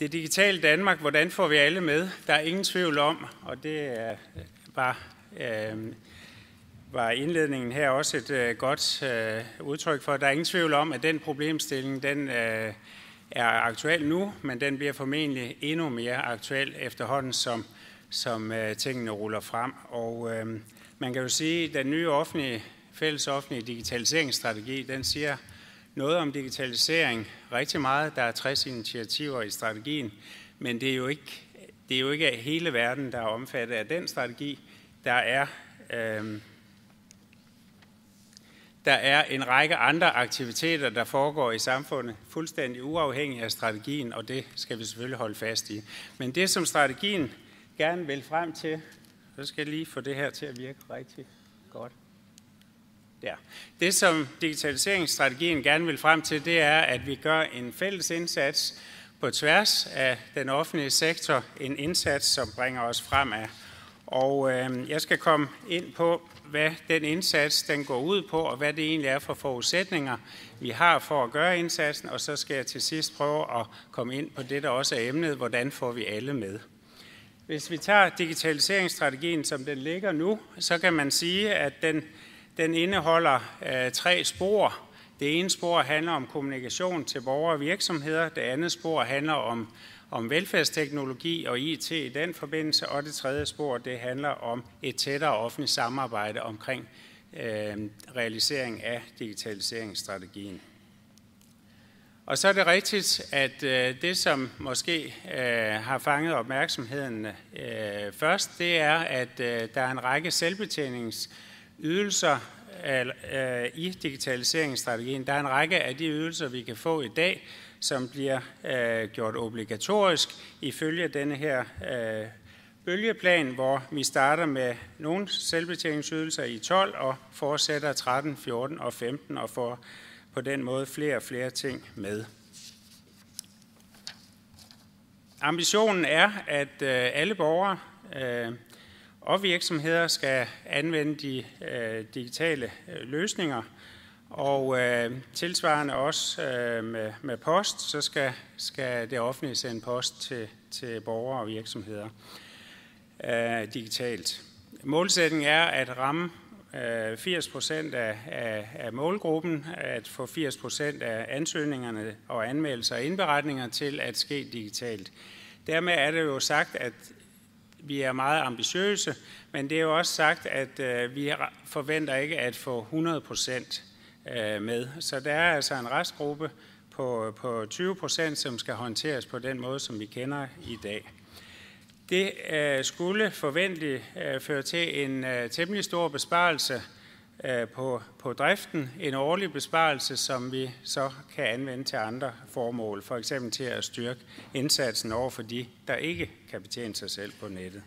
Det digitale Danmark, hvordan får vi alle med? Der er ingen tvivl om, og det var indledningen her også et godt udtryk for. Der er ingen tvivl om, at den problemstilling, den er aktuel nu, men den bliver formentlig endnu mere aktuel efterhånden, som tingene ruller frem. Og man kan jo sige, at den nye fælles offentlige digitaliseringsstrategi, den siger noget om digitalisering rigtig meget. Der er 60 initiativer i strategien, men det er jo ikke hele verden, der er omfattet af den strategi. Der er en række andre aktiviteter, der foregår i samfundet, fuldstændig uafhængig af strategien, og det skal vi selvfølgelig holde fast i. Men det, som strategien gerne vil frem til, så skal jeg lige få det her til at virke rigtig godt. Ja. Det, som digitaliseringsstrategien gerne vil frem til, det er, at vi gør en fælles indsats på tværs af den offentlige sektor. En indsats, som bringer os fremad. Og jeg skal komme ind på, hvad den indsats den går ud på, og hvad det egentlig er for forudsætninger, vi har for at gøre indsatsen. Og så skal jeg til sidst prøve at komme ind på det, der også er emnet, hvordan får vi alle med. Hvis vi tager digitaliseringsstrategien, som den ligger nu, så kan man sige, at den indeholder 3 spor. Det ene spor handler om kommunikation til borgere og virksomheder. Det andet spor handler om velfærdsteknologi og IT i den forbindelse. Og det tredje spor, det handler om et tættere offentligt samarbejde omkring realisering af digitaliseringsstrategien. Og så er det rigtigt, at det, som måske har fanget opmærksomheden først, det er, at der er en række selvbetjeningsydelser i digitaliseringsstrategien. Der er en række af de ydelser, vi kan få i dag, som bliver gjort obligatorisk ifølge denne her bølgeplan, hvor vi starter med nogle selvbetjeningsydelser i 12 og fortsætter 13, 14 og 15 og får på den måde flere og flere ting med. Ambitionen er, at alle borgere og virksomheder skal anvende de digitale løsninger, og tilsvarende også med post, så skal det offentlige sende post til borgere og virksomheder digitalt. Målsætningen er at ramme 80% af målgruppen, at få 80% af ansøgningerne og anmeldelser og indberetninger til at ske digitalt. Dermed er det jo sagt, at vi er meget ambitiøse, men det er jo også sagt, at vi forventer ikke at få 100% med. Så der er altså en restgruppe på 20%, som skal håndteres på den måde, som vi kender i dag. Det skulle forventeligt føre til en temmelig stor besparelse på driften, en årlig besparelse, som vi så kan anvende til andre formål, for eksempel til at styrke indsatsen over for de, der ikke kan betjene sig selv på nettet.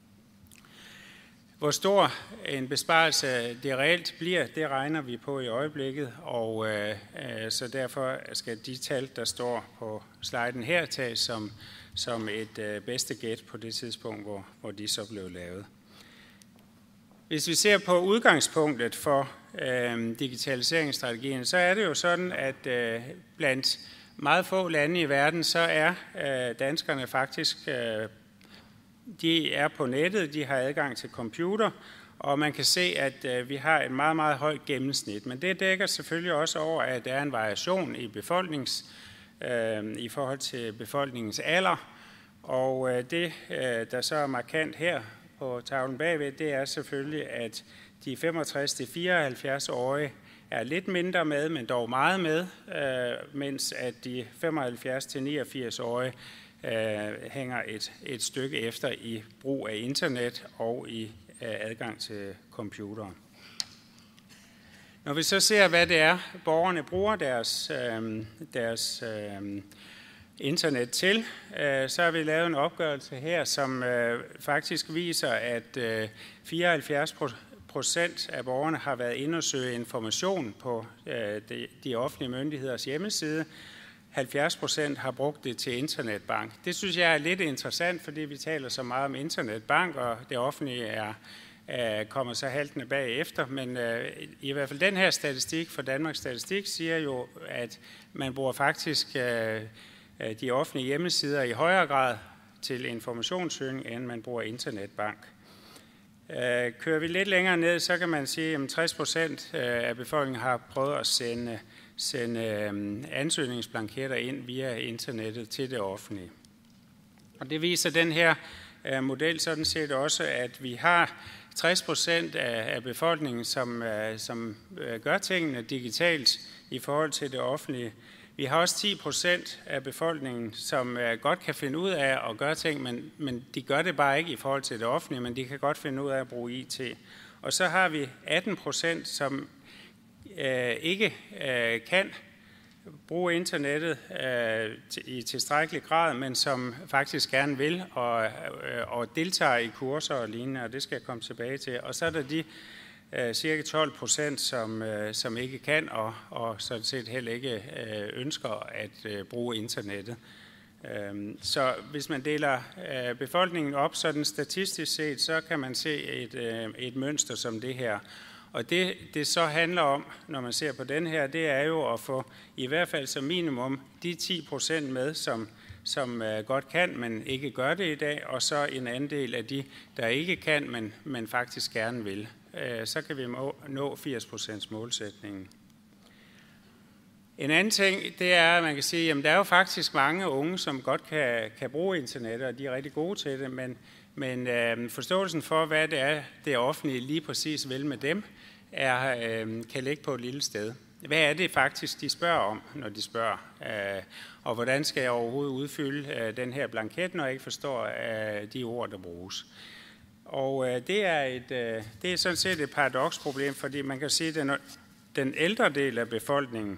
Hvor stor en besparelse det reelt bliver, det regner vi på i øjeblikket, og så derfor skal de tal, der står på sliden her, tages som et bedste gæt på det tidspunkt, hvor de så blev lavet. Hvis vi ser på udgangspunktet for digitaliseringsstrategien, så er det jo sådan, at blandt meget få lande i verden, så er danskerne faktisk, de er på nettet, de har adgang til computer, og man kan se, at vi har et meget, meget højt gennemsnit. Men det dækker selvfølgelig også over, at der er en variation i forhold til befolkningens alder, og det, der så er markant her på tavlen bagved, det er selvfølgelig, at de 65-74-årige er lidt mindre med, men dog meget med, mens at de 75-89-årige hænger et stykke efter i brug af internet og i adgang til computer. Når vi så ser, hvad det er, borgerne bruger deres internet til, så har vi lavet en opgørelse her, som faktisk viser, at 74% af borgerne har været inde og søge information på de offentlige myndigheders hjemmeside. 70% har brugt det til internetbank. Det synes jeg er lidt interessant, fordi vi taler så meget om internetbank, og det offentlige kommer så haltende bagefter. Men i hvert fald den her statistik fra Danmarks Statistik siger jo, at man bruger faktisk de offentlige hjemmesider i højere grad til informationssøgning, end man bruger internetbank. Kører vi lidt længere ned, så kan man sige, at 60% af befolkningen har prøvet at sende ansøgningsblanketter ind via internettet til det offentlige. Og det viser den her model sådan set også, at vi har 60% af befolkningen, som gør tingene digitalt i forhold til det offentlige. Vi har også 10% af befolkningen, som godt kan finde ud af at gøre ting, men de gør det bare ikke i forhold til det offentlige, men de kan godt finde ud af at bruge IT. Og så har vi 18%, som ikke kan bruge internettet i tilstrækkelig grad, men som faktisk gerne vil og deltager i kurser og lignende, og det skal jeg komme tilbage til. Og så er der de cirka 12%, som ikke kan og sådan set heller ikke ønsker at bruge internettet. Så hvis man deler befolkningen op sådan statistisk set, så kan man se et mønster som det her. Og det så handler om, når man ser på den her, det er jo at få i hvert fald som minimum de 10% med, som godt kan, men ikke gør det i dag, og så en andel af de, der ikke kan, men faktisk gerne vil. Så kan vi nå 80% målsætningen. En anden ting, det er, at man kan sige, at der er jo faktisk mange unge, som godt kan bruge internettet, og de er rigtig gode til det, men forståelsen for, hvad det er, det offentlige lige præcis vil med dem, kan ligge på et lille sted. Hvad er det faktisk, de spørger om, når de spørger? Og hvordan skal jeg overhovedet udfylde den her blanket, når jeg ikke forstår de ord, der bruges? Og det er sådan set et paradoksproblem, fordi man kan sige, at den ældre del af befolkningen,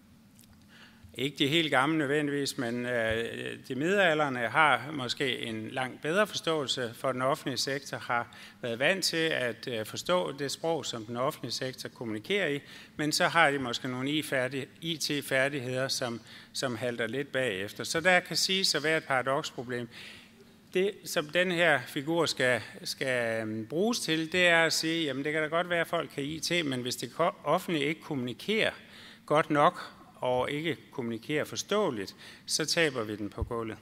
ikke de helt gamle nødvendigvis, men de midaldrende har måske en langt bedre forståelse for den offentlige sektor, har været vant til at forstå det sprog, som den offentlige sektor kommunikerer i, men så har de måske nogle IT-færdigheder, som halter lidt bagefter. Så der kan siges at være et paradoksproblem. Det, som den her figur skal bruges til, det er at sige, jamen det kan da godt være, at folk kan IT, men hvis det offentlige ikke kommunikerer godt nok, og ikke kommunikerer forståeligt, så taber vi den på gulvet.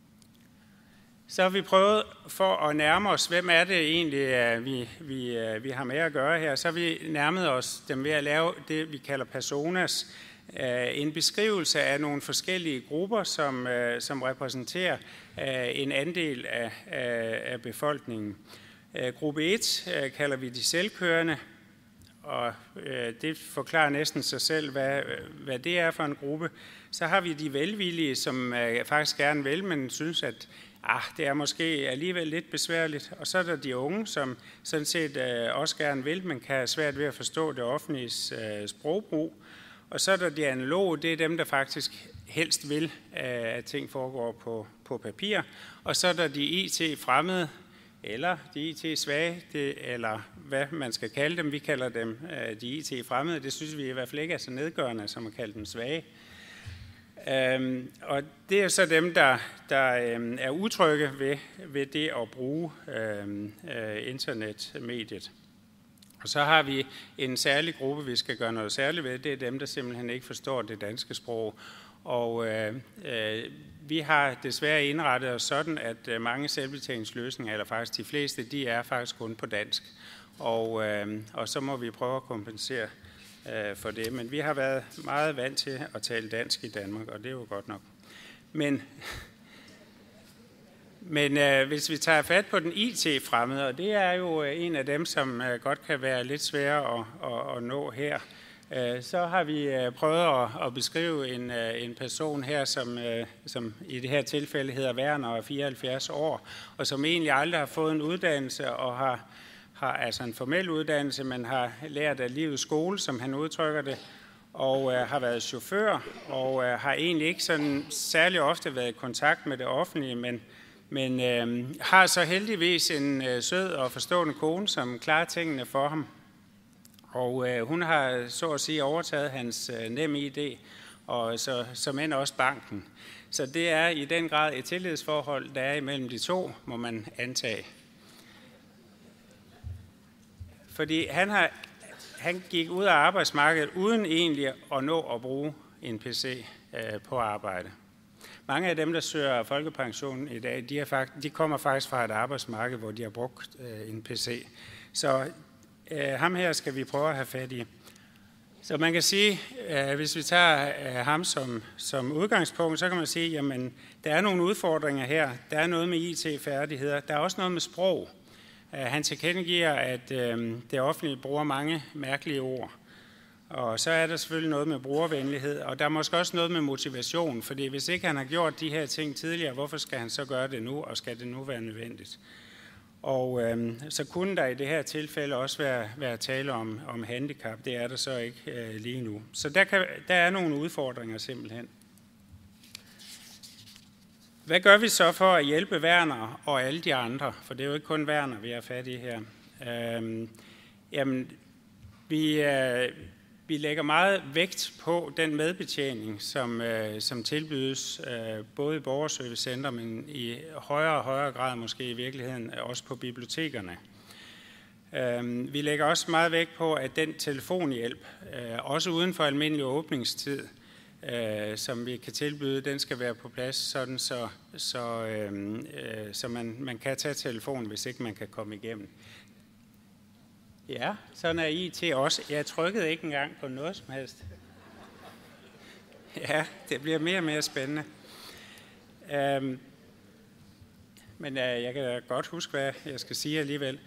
Så har vi prøvet for at nærme os, hvem er det egentlig, vi har med at gøre her, så har vi nærmet os dem ved at lave det, vi kalder personas, en beskrivelse af nogle forskellige grupper, som repræsenterer en andel af befolkningen. Gruppe 1 kalder vi de selvkørende, og det forklarer næsten sig selv, hvad det er for en gruppe. Så har vi de velvillige, som faktisk gerne vil, men synes, at det er måske alligevel lidt besværligt. Og så er der de unge, som sådan set også gerne vil, men kan have svært ved at forstå det offentlige sprogbrug. Og så er der de analoge, det er dem, der faktisk helst vil, at ting foregår på papir. Og så er der de IT-fremmede, eller de IT-svage, eller hvad man skal kalde dem. Vi kalder dem de IT-fremmede. Det synes vi i hvert fald ikke er så nedgørende, som at kalde dem svage. Og det er så dem, der er utrygge ved det at bruge internetmediet. Og så har vi en særlig gruppe, vi skal gøre noget særligt ved. Det er dem, der simpelthen ikke forstår det danske sprog. Og vi har desværre indrettet os sådan, at mange selvbetjeningsløsninger, eller faktisk de fleste, de er faktisk kun på dansk. Og så må vi prøve at kompensere for det. Men vi har været meget vant til at tale dansk i Danmark, og det er jo godt nok. Men hvis vi tager fat på den IT-fremmede, og det er jo en af dem, som godt kan være lidt svære at nå her, så har vi prøvet at beskrive en person her, som i det her tilfælde hedder Werner og er 74 år, og som egentlig aldrig har fået en uddannelse og har altså en formel uddannelse, men har lært af livets skole, som han udtrykker det, og har været chauffør, og har egentlig ikke sådan særlig ofte været i kontakt med det offentlige, men har så heldigvis en sød og forstående kone, som klarer tingene for ham. Og hun har så at sige overtaget hans NemID, og så men også banken. Så det er i den grad et tillidsforhold, der er imellem de to, må man antage. Fordi han gik ud af arbejdsmarkedet uden egentlig at nå at bruge en PC på arbejde. Mange af dem, der søger folkepension i dag, de kommer faktisk fra et arbejdsmarked, hvor de har brugt en PC. Så ham her skal vi prøve at have fat i. Så man kan sige, hvis vi tager ham som udgangspunkt, så kan man sige, jamen der er nogle udfordringer her. Der er noget med IT-færdigheder. Der er også noget med sprog. Han tilkendegiver, at det offentlige bruger mange mærkelige ord. Og så er der selvfølgelig noget med brugervenlighed, og der er måske også noget med motivation, fordi hvis ikke han har gjort de her ting tidligere, hvorfor skal han så gøre det nu, og skal det nu være nødvendigt? Og så kunne der i det her tilfælde også være tale om handicap. Det er der så ikke lige nu. Så der er nogle udfordringer simpelthen. Hvad gør vi så for at hjælpe Werner og alle de andre? For det er jo ikke kun Werner, vi har fat i her. Jamen, vi lægger meget vægt på den medbetjening, som tilbydes både i borgerservicecenter, men i højere og højere grad måske i virkeligheden også på bibliotekerne. Vi lægger også meget vægt på, at den telefonhjælp, også uden for almindelig åbningstid, som vi kan tilbyde, den skal være på plads, sådan så man kan tage telefonen, hvis ikke man kan komme igennem. Ja, sådan er IT også. Jeg trykkede ikke engang på noget som helst. Ja, det bliver mere og mere spændende. Men jeg kan godt huske, hvad jeg skal sige alligevel.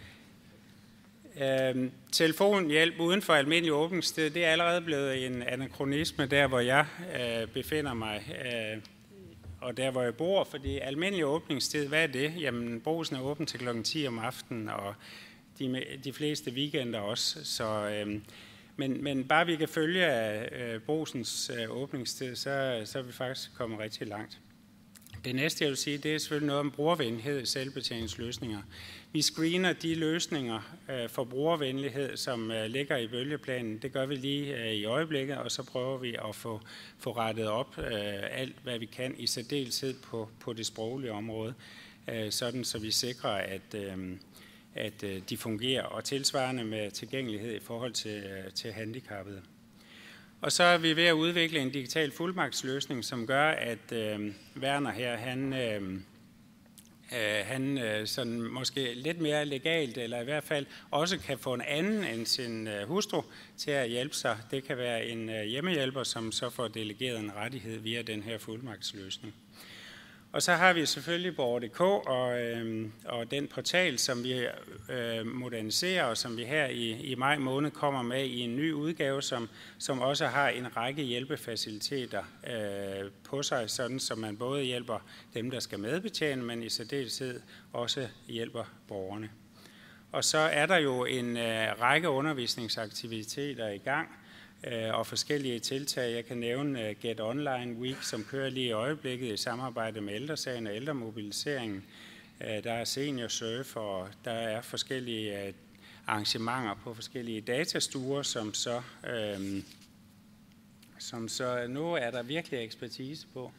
Telefonhjælp uden for almindelig åbningstid, det er allerede blevet en anakronisme der, hvor jeg befinder mig, og der, hvor jeg bor, fordi almindelig åbningstid, hvad er det? Jamen, Brugsen er åben til kl. 10 om aftenen, og de fleste weekender også. Men bare vi kan følge Brugsens åbningstid, så er vi faktisk kommet rigtig langt. Det næste, jeg vil sige, det er selvfølgelig noget om brugervenlighed i selvbetjeningsløsninger. Vi screener de løsninger for brugervenlighed, som ligger i bølgeplanen. Det gør vi lige i øjeblikket, og så prøver vi at få rettet op alt, hvad vi kan, i særdeleshed på det sproglige område, sådan så vi sikrer, at de fungerer, og tilsvarende med tilgængelighed i forhold til handicappede. Og så er vi ved at udvikle en digital fuldmagtsløsning, som gør, at Werner her, han sådan måske lidt mere legalt, eller i hvert fald også kan få en anden end sin hustru til at hjælpe sig. Det kan være en hjemmehjælper, som så får delegeret en rettighed via den her fuldmagtsløsning. Og så har vi selvfølgelig Borger.dk og den portal, som vi moderniserer, og som vi her i maj måned kommer med i en ny udgave, som også har en række hjælpefaciliteter på sig, sådan så man både hjælper dem, der skal medbetjene, men i særdeleshed også hjælper borgerne. Og så er der jo en række undervisningsaktiviteter i gang, og forskellige tiltag. Jeg kan nævne Get Online Week, som kører lige i øjeblikket i samarbejde med Ældresagen og Ældremobiliseringen. Der er seniorsurf, og der er forskellige arrangementer på forskellige datastuer, som så nu er der virkelig ekspertise på,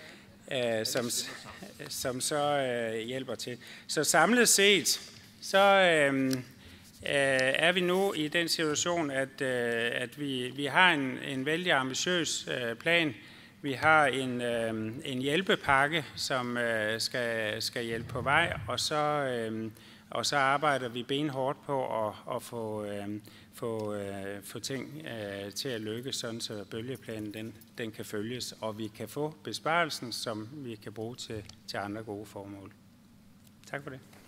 som så hjælper til. Så samlet set, så er vi nu i den situation, at vi har en vældig ambitiøs plan. Vi har en hjælpepakke, som skal hjælpe på vej, og så arbejder vi benhårdt på at få ting til at lykkes, sådan så bølgeplanen den kan følges, og vi kan få besparelsen, som vi kan bruge til andre gode formål. Tak for det.